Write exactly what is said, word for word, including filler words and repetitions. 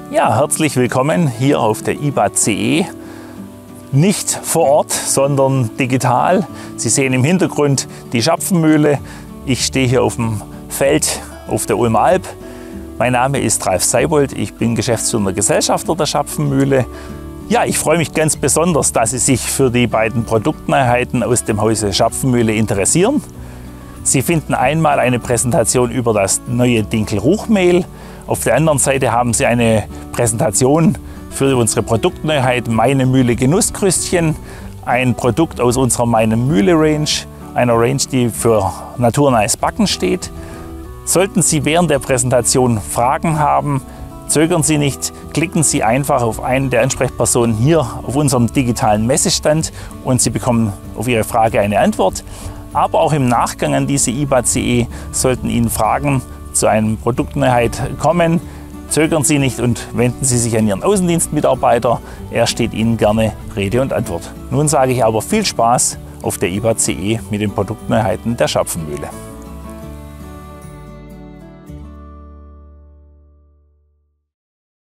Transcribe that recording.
Ja, herzlich willkommen hier auf der I B A C E. Nicht vor Ort, sondern digital. Sie sehen im Hintergrund die Schapfenmühle. Ich stehe hier auf dem Feld auf der Ulmer Alp. Mein Name ist Ralf Seibold, ich bin geschäftsführender Gesellschafter der Schapfenmühle. Ja, ich freue mich ganz besonders, dass Sie sich für die beiden Produktneuheiten aus dem Hause Schapfenmühle interessieren. Sie finden einmal eine Präsentation über das neue Dinkel-Ruchmehl. Auf der anderen Seite haben Sie eine Präsentation für unsere Produktneuheit Meine Mühle Genusskrüstchen. Ein Produkt aus unserer Meine Mühle Range, einer Range, die für naturnahes Backen steht. Sollten Sie während der Präsentation Fragen haben, zögern Sie nicht, klicken Sie einfach auf einen der Ansprechpersonen hier auf unserem digitalen Messestand und Sie bekommen auf Ihre Frage eine Antwort. Aber auch im Nachgang an diese I B A C E sollten Ihnen Fragen zu einer Produktneuheit kommen. Zögern Sie nicht und wenden Sie sich an Ihren Außendienstmitarbeiter. Er steht Ihnen gerne Rede und Antwort. Nun sage ich aber viel Spaß auf der I B A C E mit den Produktneuheiten der Schapfenmühle.